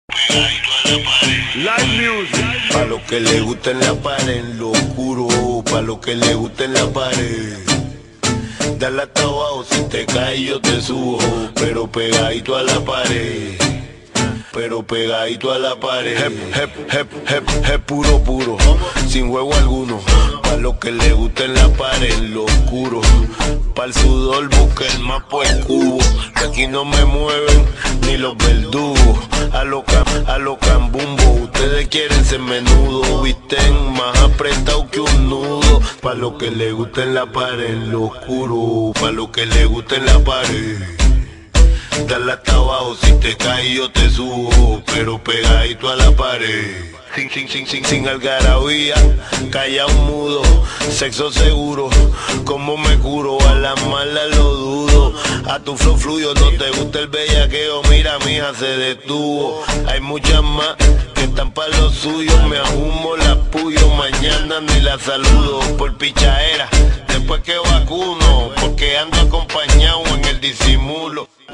Live music. Pa' lo que le gusta en la pared, en lo oscuro. Pa' lo que le gusta en la pared. Dale hasta abajo, si te caes yo te subo. Pero pegadito a la pared. Pero pegadito a la pared. Hep, puro, puro. Sin juego alguno. Pa' lo que le gusta en la pared, en lo oscuro. Pa' el sudor busca el mapa el cubo. Que aquí no me mueven ni los verdugos. A lo cambumbo. Ustedes quieren ser menudo. Visten más apretado que un nudo. Pa' lo que le gusta en la pared, en lo oscuro. Pa' lo que le gusta en la pared. Dale hasta abajo, si te caes yo te subo. Pero pegadito a la pared. Sin algarabía, callado mudo, sexo seguro, como me curo, a la mala lo dudo, a tu flow fluyo, no te gusta el bellaqueo, mira mija se detuvo, hay muchas más que están pa' lo suyo, me ahumo, la puyo, mañana ni la saludo, por pichaera, después que vacuno, porque ando acompañado en el disimulo.